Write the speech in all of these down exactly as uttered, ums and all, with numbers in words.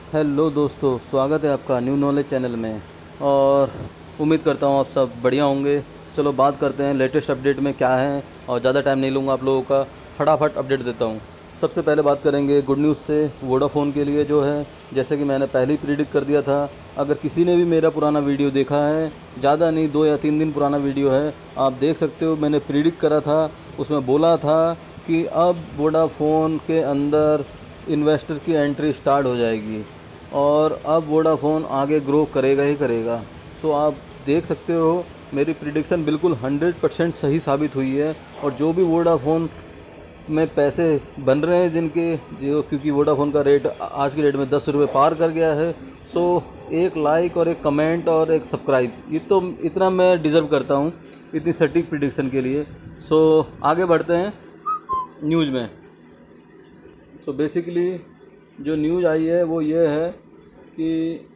Hello दोस्तों, स्वागत है आपका न्यू नॉलेज चैनल में। और उम्मीद करता हूँ आप सब बढ़िया होंगे। चलो बात करते हैं लेटेस्ट अपडेट में क्या है, और ज़्यादा टाइम नहीं लूँगा आप लोगों का, फटाफट अपडेट देता हूँ। सबसे पहले बात करेंगे गुड न्यूज़ से। वोडाफ़ोन के लिए जो है, जैसे कि मैंने पहले ही प्रिडिक्ट कर दिया था, अगर किसी ने भी मेरा पुराना वीडियो देखा है, ज़्यादा नहीं दो या तीन दिन पुराना वीडियो है, आप देख सकते हो। मैंने प्रिडिक्ट करा था, उसमें बोला था कि अब वोडाफ़ोन के अंदर इन्वेस्टर की एंट्री स्टार्ट हो जाएगी और अब वोडाफ़ोन आगे ग्रो करेगा ही करेगा। सो आप देख सकते हो मेरी प्रिडिक्शन बिल्कुल हंड्रेड परसेंट सही साबित हुई है। और जो भी वोडाफ़ोन में पैसे बन रहे हैं जिनके, जो क्योंकि वोडाफ़ोन का रेट आज की डेट में दस रुपये पार कर गया है, सो एक लाइक और एक कमेंट और एक सब्सक्राइब, ये तो इतना मैं डिज़र्व करता हूँ इतनी सटीक प्रिडिक्शन के लिए। सो आगे बढ़ते हैं न्यूज़ में। सो बेसिकली जो न्यूज़ आई है वो ये है कि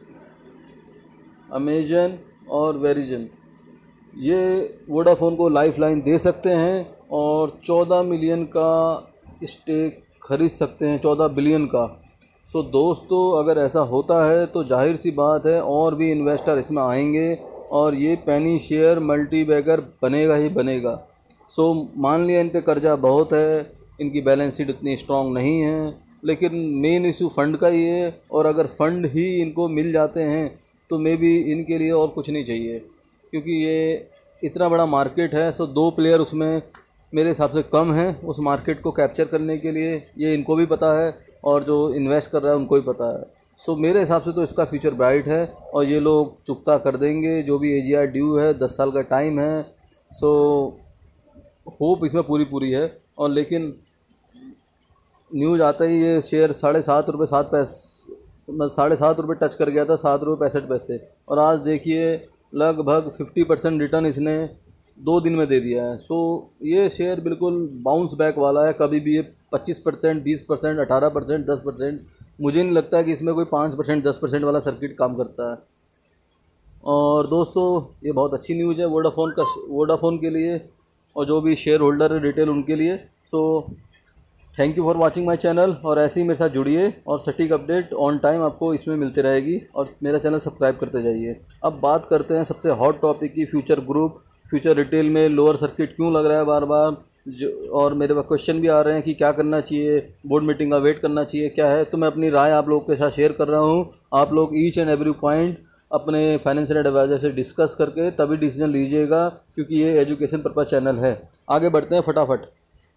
अमेजन और वेरिजन ये वोडाफ़ोन को लाइफलाइन दे सकते हैं और चौदह मिलियन का स्टेक खरीद सकते हैं, चौदह बिलियन का। सो दोस्तों, अगर ऐसा होता है तो जाहिर सी बात है और भी इन्वेस्टर इसमें आएंगे और ये पेनी शेयर मल्टी बैगर बनेगा ही बनेगा। सो मान लिया इन पे कर्जा बहुत है, इनकी बैलेंस शीट इतनी स्ट्रांग नहीं है, लेकिन मेन इशू फंड का ही है। और अगर फंड ही इनको मिल जाते हैं तो मे बी इनके लिए और कुछ नहीं चाहिए, क्योंकि ये इतना बड़ा मार्केट है। सो दो प्लेयर उसमें मेरे हिसाब से कम हैं उस मार्केट को कैप्चर करने के लिए। ये इनको भी पता है और जो इन्वेस्ट कर रहा है उनको भी पता है। सो मेरे हिसाब से तो इसका फ्यूचर ब्राइट है और ये लोग चुकता कर देंगे जो भी ए जी आर ड्यू है, दस साल का टाइम है। सो होप इसमें पूरी पूरी है। और लेकिन न्यूज़ आता ही ये शेयर साढ़े सात रुपये सात पैसे साढ़े सात रुपये टच कर गया था, सात रुपये पैंसठ पैसे, और आज देखिए लगभग फिफ्टी परसेंट रिटर्न इसने दो दिन में दे दिया है। सो ये शेयर बिल्कुल बाउंस बैक वाला है। कभी भी ये पच्चीस परसेंट बीस परसेंट अठारह परसेंट दस परसेंट, मुझे नहीं लगता कि इसमें कोई पाँच परसेंट दस परसेंट वाला सर्किट काम करता है। और दोस्तों, ये बहुत अच्छी न्यूज़ है वोडाफ़ोन का वोडाफ़ोन के लिए और जो भी शेयर होल्डर है रिटेल उनके लिए। So thank you for watching my channel, और ऐसे ही मेरे साथ जुड़िए और सटीक अपडेट ऑन टाइम आपको इसमें मिलती रहेगी, और मेरा चैनल सब्सक्राइब करते जाइए। अब बात करते हैं सबसे हॉट टॉपिक की, फ्यूचर ग्रुप। फ्यूचर रिटेल में लोअर सर्किट क्यों लग रहा है बार बार, जो और मेरे पास क्वेश्चन भी आ रहे हैं कि क्या करना चाहिए, बोर्ड मीटिंग का वेट करना चाहिए, क्या है। तो मैं अपनी राय आप लोगों के साथ शेयर कर रहा हूँ। आप लोग ईच एंड एवरी पॉइंट अपने फाइनेंशियल एडवाइज़र से डिस्कस करके तभी डिसीजन लीजिएगा, क्योंकि ये एजुकेशन पर्पज़ चैनल है। आगे बढ़ते हैं फटाफट।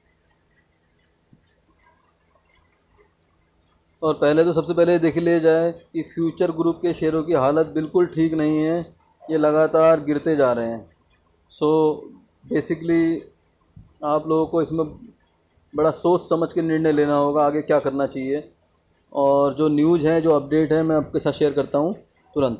और पहले तो सबसे पहले देख लिया जाए कि फ्यूचर ग्रुप के शेयरों की हालत बिल्कुल ठीक नहीं है, ये लगातार गिरते जा रहे हैं। सो बेसिकली आप लोगों को इसमें बड़ा सोच समझ के निर्णय लेना होगा आगे क्या करना चाहिए। और जो न्यूज़ है, जो अपडेट है, मैं आपके साथ शेयर करता हूँ तुरंत।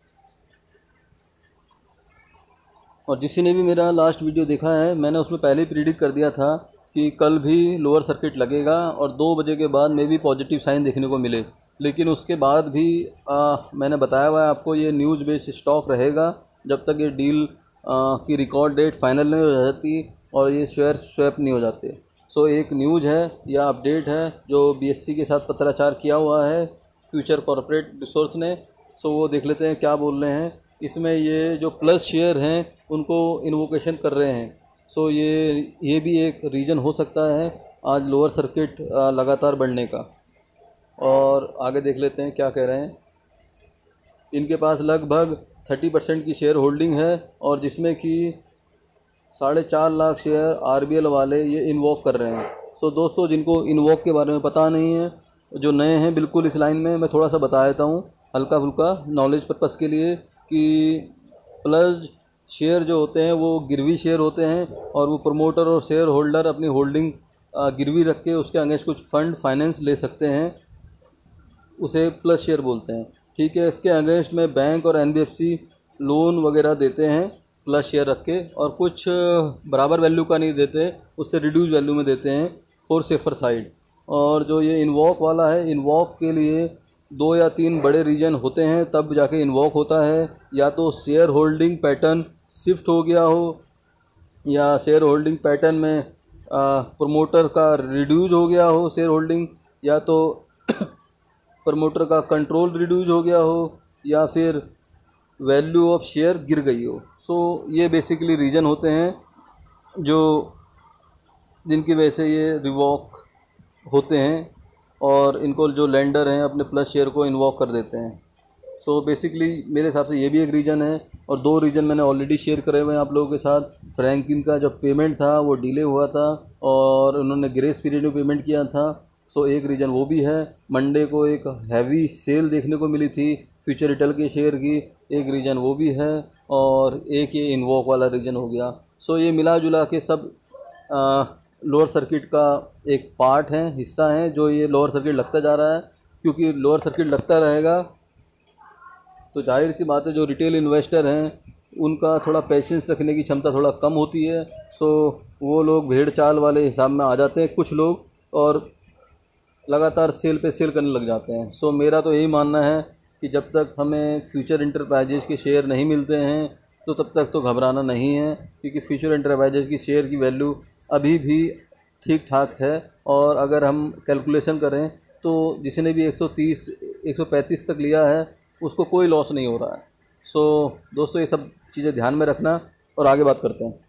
और जिसी ने भी मेरा लास्ट वीडियो देखा है, मैंने उसमें पहले ही प्रिडिक्ट कर दिया था कि कल भी लोअर सर्किट लगेगा और दो बजे के बाद में भी पॉजिटिव साइन देखने को मिले। लेकिन उसके बाद भी आ, मैंने बताया हुआ है आपको, ये न्यूज़ बेस्ड स्टॉक रहेगा जब तक ये डील आ, की रिकॉर्ड डेट फाइनल नहीं हो जाती और ये शेयर स्वैप नहीं हो जाते। सो एक न्यूज़ है या अपडेट है जो बी एस सी के साथ पत्राचार किया हुआ है फ्यूचर कॉर्पोरेट रिसोर्स ने। सो वो देख लेते हैं क्या बोल रहे हैं इसमें। ये जो प्लस शेयर हैं उनको इन्वोकेशन कर रहे हैं। सो ये ये भी एक रीज़न हो सकता है आज लोअर सर्किट लगातार बढ़ने का। और आगे देख लेते हैं क्या कह रहे हैं। इनके पास लगभग थर्टी परसेंट की शेयर होल्डिंग है और जिसमें कि साढ़े चार lakh share R B L वाले ये इन्वोक कर रहे हैं। सो दोस्तों, जिनको इन्वोक के बारे में पता नहीं है, जो नए हैं बिल्कुल इस लाइन में, मैं थोड़ा सा बता देता हूँ हल्का फुल्का नॉलेज पर्पज़ के लिए कि प्लस शेयर जो होते हैं वो गिरवी शेयर होते हैं और वो प्रमोटर और शेयर होल्डर अपनी होल्डिंग गिरवी रख के उसके अगेंस्ट कुछ फंड फाइनेंस ले सकते हैं, उसे प्लस शेयर बोलते हैं। ठीक है, इसके अगेंस्ट में बैंक और N B F C loan वगैरह देते हैं प्लस शेयर रख के, और कुछ बराबर वैल्यू का नहीं देते, उससे रिड्यूस वैल्यू में देते हैं फॉर सेफर साइड। और जो ये इन्वॉक वाला है, इन्वॉक के लिए दो या तीन बड़े रीजन होते हैं तब जाके इन्वॉक होता है। या तो शेयर होल्डिंग पैटर्न शिफ्ट हो गया हो, या शेयर होल्डिंग पैटर्न में प्रमोटर का रिड्यूस हो गया हो शेयर होल्डिंग, या तो प्रमोटर का कंट्रोल रिड्यूस हो गया हो या फिर वैल्यू ऑफ शेयर गिर गई हो। सो ये बेसिकली रीज़न होते हैं जो जिनकी वजह से ये रिवॉक होते हैं और इनको जो लेंडर हैं अपने प्लस शेयर को इन्वॉक कर देते हैं। सो बेसिकली मेरे हिसाब से ये भी एक रीज़न है। और दो रीज़न मैंने ऑलरेडी शेयर करे हुए हैं आप लोगों के साथ। फ्रैंकलिन का जो पेमेंट था वो डिले हुआ था और उन्होंने ग्रेस पीरियड में पेमेंट किया था। सो एक रीज़न वो भी है। मंडे को एक हैवी सेल देखने को मिली थी फ्यूचर रिटेल के शेयर की, एक रीज़न वो भी है। और एक ये इन्वॉक वाला रीज़न हो गया। सो ये मिला जुला के सब लोअर सर्किट का एक पार्ट है, हिस्सा है, जो ये लोअर सर्किट लगता जा रहा है। क्योंकि लोअर सर्किट लगता रहेगा तो जाहिर सी बात है जो रिटेल इन्वेस्टर हैं उनका थोड़ा पेशेंस रखने की क्षमता थोड़ा कम होती है। सो वो लोग भेड़ चाल वाले हिसाब में आ जाते हैं कुछ लोग और लगातार सेल पे सेल करने लग जाते हैं। सो मेरा तो यही मानना है कि जब तक हमें फ्यूचर इंटरप्राइजेज़ के शेयर नहीं मिलते हैं तो तब तक तो घबराना नहीं है, क्योंकि फ्यूचर इंटरप्राइजेज़ की शेयर की वैल्यू अभी भी ठीक ठाक है। और अगर हम कैलकुलेशन करें तो जिसने भी एक सौ तीस एक सौ पैंतीस तक लिया है उसको कोई लॉस नहीं हो रहा है। सो so, दोस्तों ये सब चीज़ें ध्यान में रखना और आगे बात करते हैं।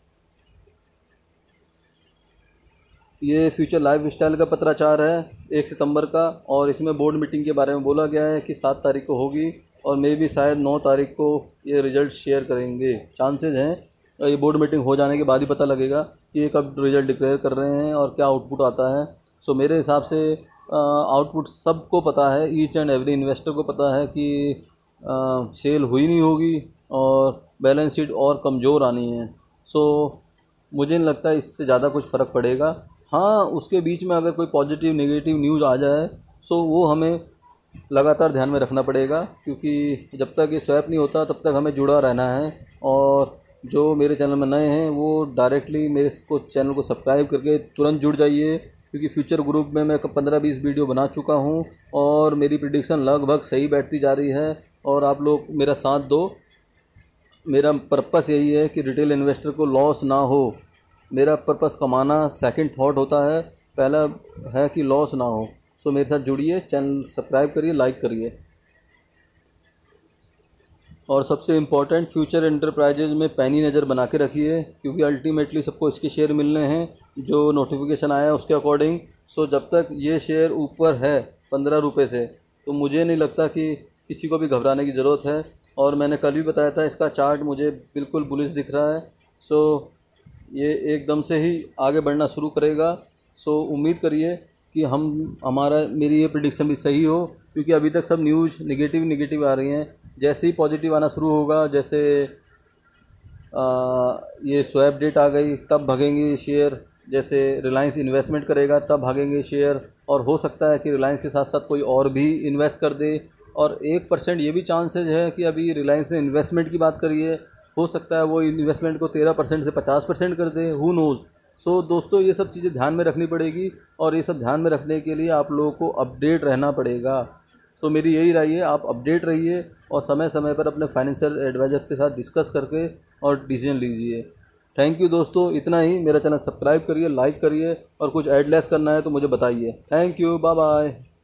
ये फ्यूचर लाइफ स्टाइल का पत्राचार है एक सितंबर का और इसमें बोर्ड मीटिंग के बारे में बोला गया है कि सात तारीख को होगी और मे भी शायद नौ तारीख को ये रिज़ल्ट शेयर करेंगे। चांसेस हैं ये बोर्ड मीटिंग हो जाने के बाद ही पता लगेगा कि ये कब रिज़ल्ट डिक्लेयर कर रहे हैं और क्या आउटपुट आता है। सो so, मेरे हिसाब से आउटपुट सबको पता है, ईच एंड एवरी इन्वेस्टर को पता है कि आ, सेल हुई नहीं होगी और बैलेंस शीट और कमज़ोर आनी है। सो मुझे नहीं लगता इससे ज़्यादा कुछ फ़र्क पड़ेगा। हाँ, उसके बीच में अगर कोई पॉजिटिव नेगेटिव न्यूज़ आ जाए सो वो हमें लगातार ध्यान में रखना पड़ेगा, क्योंकि जब तक ये स्वैप नहीं होता तब तक हमें जुड़ा रहना है। और जो मेरे चैनल में नए हैं वो डायरेक्टली मेरे को चैनल को सब्सक्राइब करके तुरंत जुड़ जाइए, क्योंकि फ्यूचर ग्रुप में मैं पंद्रह बीस वीडियो बना चुका हूं और मेरी प्रेडिक्शन लगभग सही बैठती जा रही है। और आप लोग मेरा साथ दो। मेरा पर्पस यही है कि रिटेल इन्वेस्टर को लॉस ना हो। मेरा पर्पस कमाना सेकंड थॉट होता है, पहला है कि लॉस ना हो। सो मेरे साथ जुड़िए, चैनल सब्सक्राइब करिए, लाइक करिए। और सबसे इम्पॉर्टेंट, फ्यूचर एंटरप्राइजेज में पैनी नज़र बना के रखिए, क्योंकि अल्टीमेटली सबको इसके शेयर मिलने हैं जो नोटिफिकेशन आया उसके अकॉर्डिंग। सो जब तक ये शेयर ऊपर है पंद्रह रुपये से तो मुझे नहीं लगता कि किसी को भी घबराने की ज़रूरत है। और मैंने कल भी बताया था इसका चार्ट मुझे बिल्कुल बुलिश दिख रहा है। सो ये एकदम से ही आगे बढ़ना शुरू करेगा। सो उम्मीद करिए कि हम हमारा मेरी ये प्रेडिक्शन भी सही हो, क्योंकि अभी तक सब न्यूज़ नेगेटिव नेगेटिव आ रही हैं। जैसे ही पॉजिटिव आना शुरू होगा, जैसे आ, ये स्वैप डेट आ गई तब भागेंगे शेयर, जैसे रिलायंस इन्वेस्टमेंट करेगा तब भागेंगे शेयर। और हो सकता है कि रिलायंस के साथ साथ कोई और भी इन्वेस्ट कर दे। और एक परसेंट ये भी चांसेज है कि अभी रिलायंस ने इन्वेस्टमेंट की बात करी है, हो सकता है वो इन्वेस्टमेंट को तेरह परसेंट से पचास परसेंट कर दे, हु नोज़। सो दोस्तों ये सब चीज़ें ध्यान में रखनी पड़ेगी और ये सब ध्यान में रखने के लिए आप लोगों को अपडेट रहना पड़ेगा। सो मेरी यही राय है, आप अपडेट रहिए और समय समय पर अपने फाइनेंशियल एडवाइज़र के साथ डिस्कस करके और डिसीजन लीजिए। थैंक यू दोस्तों, इतना ही। मेरा चैनल सब्सक्राइब करिए, लाइक करिए और कुछ ऐड लेस करना है तो मुझे बताइए। Thank you, bye bye.